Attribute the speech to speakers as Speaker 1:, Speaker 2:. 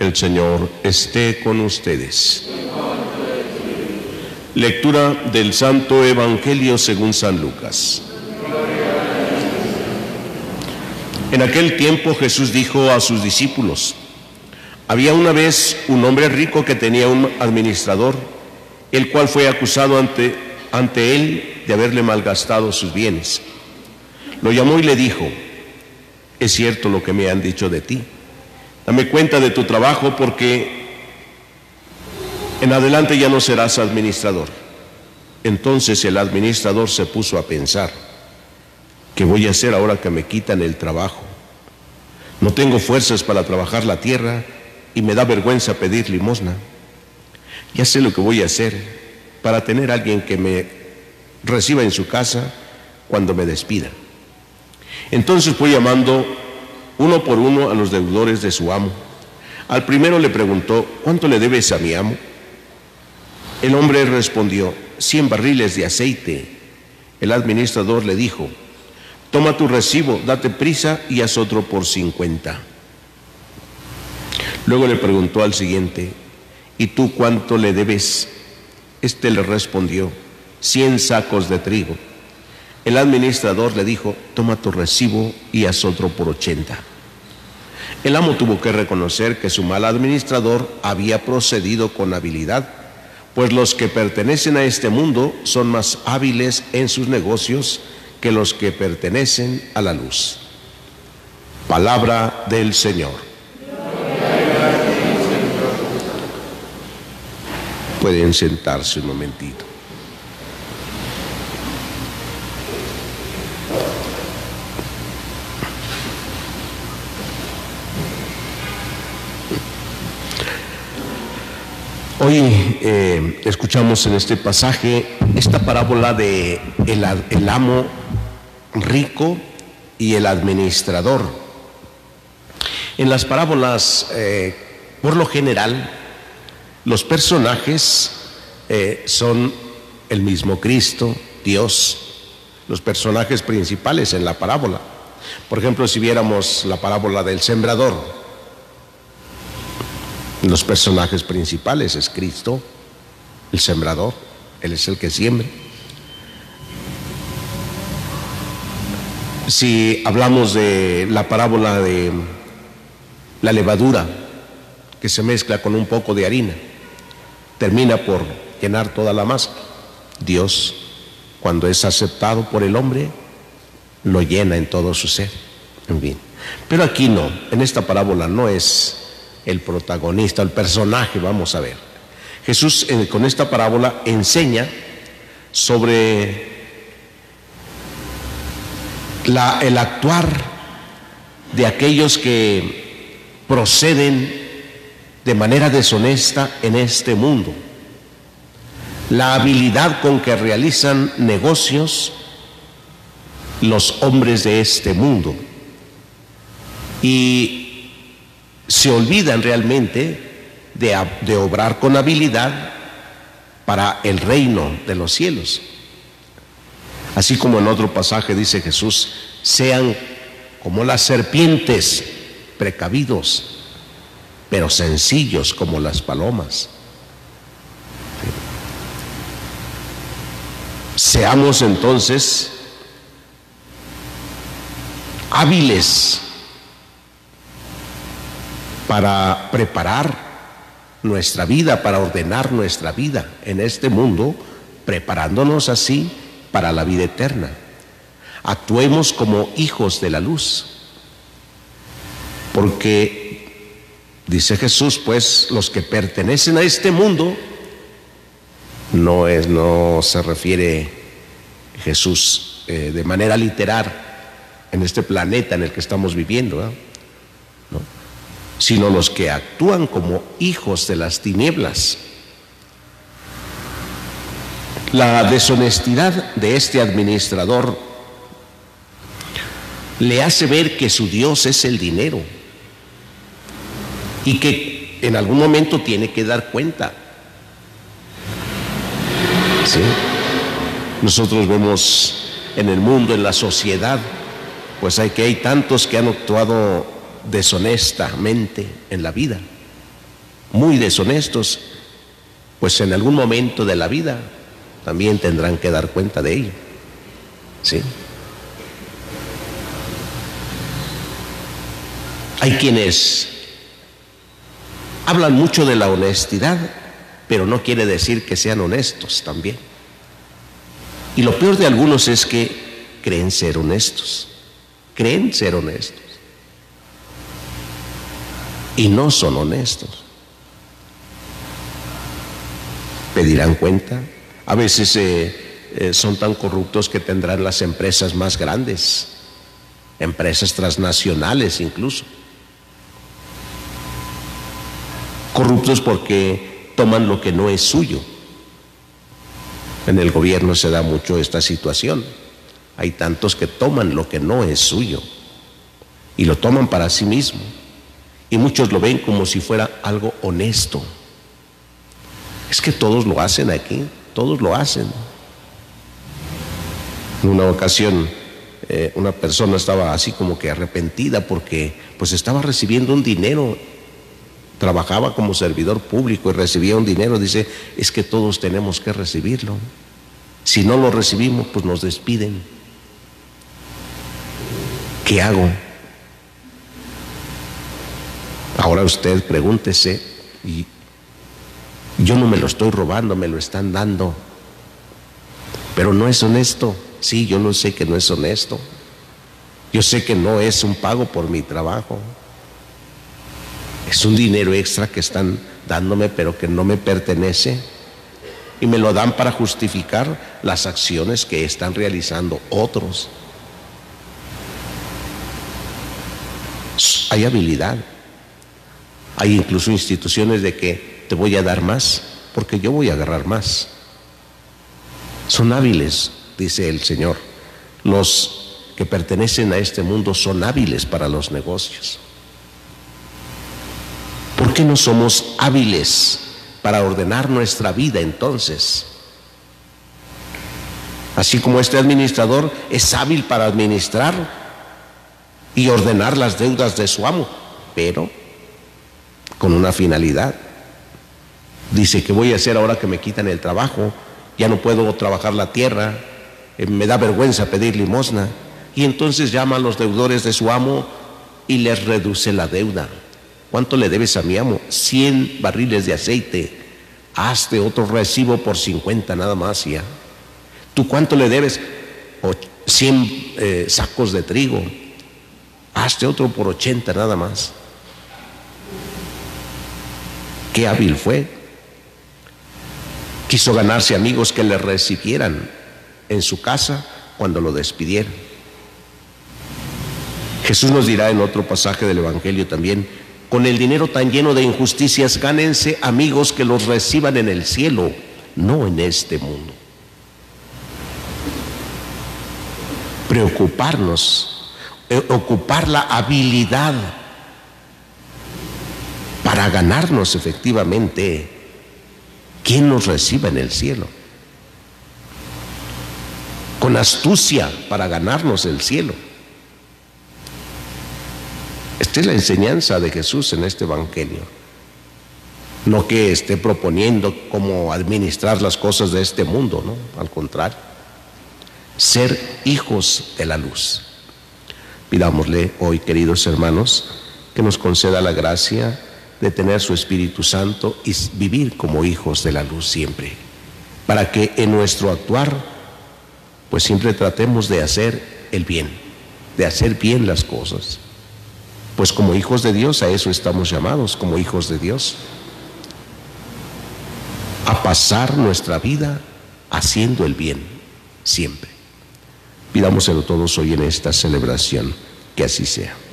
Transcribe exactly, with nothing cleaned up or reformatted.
Speaker 1: El Señor esté con ustedes. Lectura del Santo Evangelio según San Lucas. En aquel tiempo Jesús dijo a sus discípulos: había una vez un hombre rico que tenía un administrador, el cual fue acusado ante, ante él de haberle malgastado sus bienes. Lo llamó y le dijo: es cierto lo que me han dicho de ti. Dame cuenta de tu trabajo, porque en adelante ya no serás administrador. Entonces el administrador se puso a pensar: ¿qué voy a hacer ahora que me quitan el trabajo? No tengo fuerzas para trabajar la tierra y me da vergüenza pedir limosna. Ya sé lo que voy a hacer para tener a alguien que me reciba en su casa cuando me despida. Entonces fue llamando uno por uno a los deudores de su amo. Al primero le preguntó: ¿cuánto le debes a mi amo? El hombre respondió: cien barriles de aceite. El administrador le dijo: toma tu recibo, date prisa y haz otro por cincuenta. Luego le preguntó al siguiente: ¿y tú cuánto le debes? Este le respondió: cien sacos de trigo. El administrador le dijo: toma tu recibo y haz otro por ochenta. El amo tuvo que reconocer que su mal administrador había procedido con habilidad, pues los que pertenecen a este mundo son más hábiles en sus negocios que los que pertenecen a la luz. Palabra del Señor. Pueden sentarse un momentito. Hoy eh, escuchamos en este pasaje esta parábola de el, el amo rico y el administrador. En las parábolas, eh, por lo general, los personajes eh, son el mismo Cristo, Dios, los personajes principales en la parábola. Por ejemplo, si viéramos la parábola del sembrador, los personajes principales es Cristo, el sembrador, Él es el que siembra. Si hablamos de la parábola de la levadura, que se mezcla con un poco de harina, termina por llenar toda la masa. Dios, cuando es aceptado por el hombre, lo llena en todo su ser. En fin. Pero aquí no, en esta parábola no es el protagonista, el personaje. Vamos a ver. Jesús eh, con esta parábola enseña sobre la, el actuar de aquellos que proceden de manera deshonesta en este mundo, la habilidad con que realizan negocios los hombres de este mundo, y se olvidan realmente de, de obrar con habilidad para el reino de los cielos. Así como en otro pasaje dice Jesús: sean como las serpientes, precavidos, pero sencillos como las palomas. Seamos entonces hábiles para preparar nuestra vida, para ordenar nuestra vida en este mundo, preparándonos así para la vida eterna. Actuemos como hijos de la luz, porque dice Jesús, pues los que pertenecen a este mundo, no es, no se refiere Jesús eh, de manera literal en este planeta en el que estamos viviendo, ¿eh? ¿no? Sino los que actúan como hijos de las tinieblas. La deshonestidad de este administrador le hace ver que su Dios es el dinero y que en algún momento tiene que dar cuenta. ¿Sí? Nosotros vemos en el mundo, en la sociedad, pues hay que hay tantos que han actuado deshonestamente en la vida, muy deshonestos, pues en algún momento de la vida también tendrán que dar cuenta de ello. ¿Sí? Hay quienes hablan mucho de la honestidad, pero no quiere decir que sean honestos también. Y lo peor de algunos es que creen ser honestos, creen ser honestos y no son honestos. Pedirán cuenta. A veces eh, eh, son tan corruptos que tendrán las empresas más grandes, empresas transnacionales incluso. Corruptos porque toman lo que no es suyo. En el gobierno se da mucho esta situación. Hay tantos que toman lo que no es suyo y lo toman para sí mismo. Y muchos lo ven como si fuera algo honesto. Es que todos lo hacen aquí, todos lo hacen. En una ocasión, eh, una persona estaba así como que arrepentida porque pues estaba recibiendo un dinero. Trabajaba como servidor público y recibía un dinero. Dice, es que todos tenemos que recibirlo. Si no lo recibimos, pues nos despiden. ¿Qué hago? Ahora usted pregúntese, y yo no me lo estoy robando, me lo están dando. Pero no es honesto. Sí, yo lo sé que no es honesto. Yo sé que no es un pago por mi trabajo. Es un dinero extra que están dándome, pero que no me pertenece. Y me lo dan para justificar las acciones que están realizando otros. Hay habilidad. Hay incluso instituciones de que te voy a dar más, porque yo voy a agarrar más. Son hábiles, dice el Señor. Los que pertenecen a este mundo son hábiles para los negocios. ¿Por qué no somos hábiles para ordenar nuestra vida entonces? Así como este administrador es hábil para administrar y ordenar las deudas de su amo, pero con una finalidad. Dice, ¿qué voy a hacer ahora que me quitan el trabajo? Ya no puedo trabajar la tierra, eh, me da vergüenza pedir limosna. Y entonces llama a los deudores de su amo y les reduce la deuda. ¿Cuánto le debes a mi amo? cien barriles de aceite. Hazte otro recibo por cincuenta nada más ya. ¿Tú cuánto le debes? cien eh, sacos de trigo. Hazte otro por ochenta nada más. Qué hábil fue. Quiso ganarse amigos que le recibieran en su casa cuando lo despidieran. Jesús nos dirá en otro pasaje del Evangelio también, con el dinero tan lleno de injusticias, gánense amigos que los reciban en el cielo, no en este mundo. Preocuparnos, eh, ocupar la habilidad para ganarnos efectivamente quién nos reciba en el cielo. Con astucia para ganarnos el cielo. Esta es la enseñanza de Jesús en este Evangelio. No que esté proponiendo cómo administrar las cosas de este mundo, no, al contrario. Ser hijos de la luz. Pidámosle hoy, queridos hermanos, que nos conceda la gracia de tener su Espíritu Santo y vivir como hijos de la luz siempre, para que en nuestro actuar, pues siempre tratemos de hacer el bien, de hacer bien las cosas. Pues como hijos de Dios, a eso estamos llamados, como hijos de Dios, a pasar nuestra vida haciendo el bien, siempre. Pidámoselo todos hoy en esta celebración, que así sea.